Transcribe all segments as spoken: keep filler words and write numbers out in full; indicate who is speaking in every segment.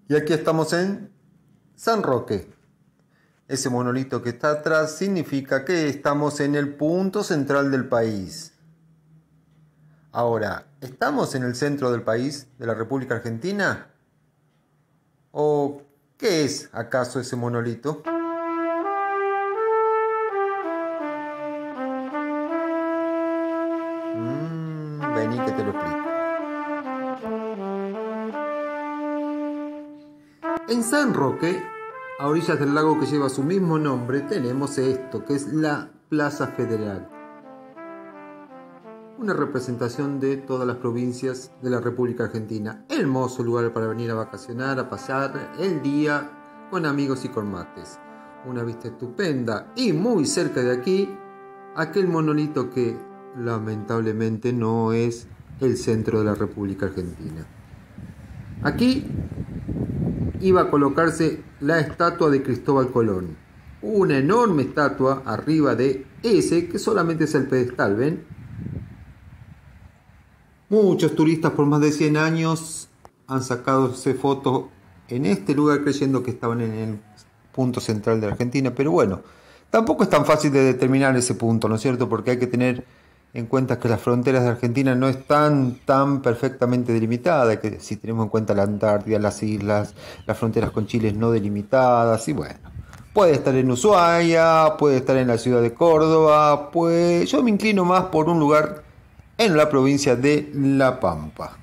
Speaker 1: Y aquí estamos en San Roque. Ese monolito que está atrás significa que estamos en el punto central del país. Ahora, ¿estamos en el centro del país, de la República Argentina? ¿O qué es acaso ese monolito? Mm, vení que te lo explico. En San Roque, a orillas del lago que lleva su mismo nombre, tenemos esto, que es la Plaza Federal. Una representación de todas las provincias de la República Argentina. Hermoso lugar para venir a vacacionar, a pasar el día con amigos y con mates. Una vista estupenda y muy cerca de aquí, aquel monolito que lamentablemente no es el centro de la República Argentina. Aquí iba a colocarse la estatua de Cristóbal Colón. Una enorme estatua arriba de ese, que solamente es el pedestal, ¿ven? Muchos turistas por más de cien años han sacado fotos en este lugar creyendo que estaban en el punto central de Argentina, pero bueno, tampoco es tan fácil de determinar ese punto, ¿no es cierto? Porque hay que tener en cuenta que las fronteras de Argentina no están tan perfectamente delimitadas, que si tenemos en cuenta la Antártida, las islas, las fronteras con Chile no delimitadas, y bueno, puede estar en Ushuaia, puede estar en la ciudad de Córdoba, pues yo me inclino más por un lugar en la provincia de La Pampa.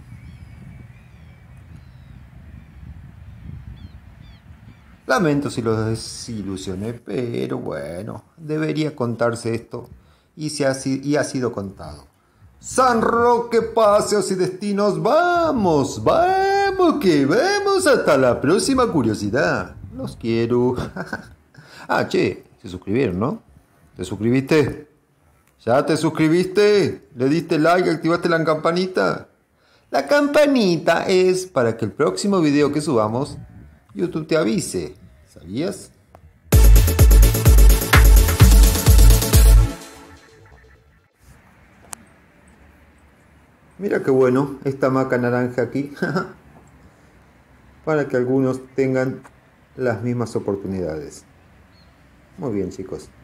Speaker 1: Lamento si los desilusioné, pero bueno, debería contarse esto. Y, se ha, y ha sido contado. San Roque, paseos y destinos, vamos, vamos, que vamos hasta la próxima curiosidad. Los quiero. Ah, che, se suscribieron, ¿no? ¿Te suscribiste? ¿Ya te suscribiste? ¿Le diste like? ¿Activaste la campanita? La campanita es para que el próximo video que subamos, YouTube te avise. ¿Sabías? Mira qué bueno esta maca naranja aquí. Para que algunos tengan las mismas oportunidades. Muy bien, chicos.